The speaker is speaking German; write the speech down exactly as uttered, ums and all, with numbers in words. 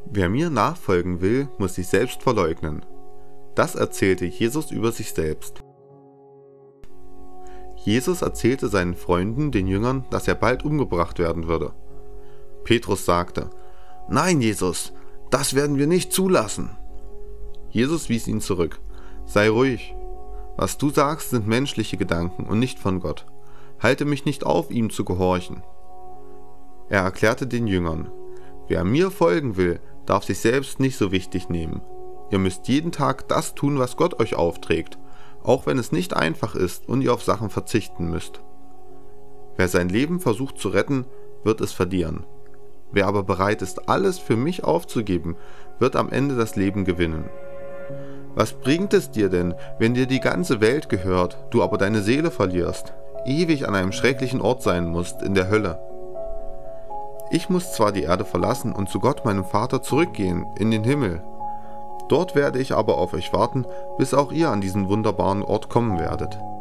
Wer mir nachfolgen will, muss sich selbst verleugnen. Das erzählte Jesus über sich selbst. Jesus erzählte seinen Freunden, den Jüngern, dass er bald umgebracht werden würde. Petrus sagte: „Nein, Jesus, das werden wir nicht zulassen." Jesus wies ihn zurück: „Sei ruhig. Was du sagst, sind menschliche Gedanken und nicht von Gott. Halte mich nicht auf, ihm zu gehorchen." Er erklärte den Jüngern: „Wer mir folgen will, darf sich selbst nicht so wichtig nehmen. Ihr müsst jeden Tag das tun, was Gott euch aufträgt, auch wenn es nicht einfach ist und ihr auf Sachen verzichten müsst. Wer sein Leben versucht zu retten, wird es verlieren. Wer aber bereit ist, alles für mich aufzugeben, wird am Ende das Leben gewinnen. Was bringt es dir denn, wenn dir die ganze Welt gehört, du aber deine Seele verlierst, ewig an einem schrecklichen Ort sein musst, in der Hölle? Ich muss zwar die Erde verlassen und zu Gott, meinem Vater, zurückgehen, in den Himmel. Dort werde ich aber auf euch warten, bis auch ihr an diesen wunderbaren Ort kommen werdet.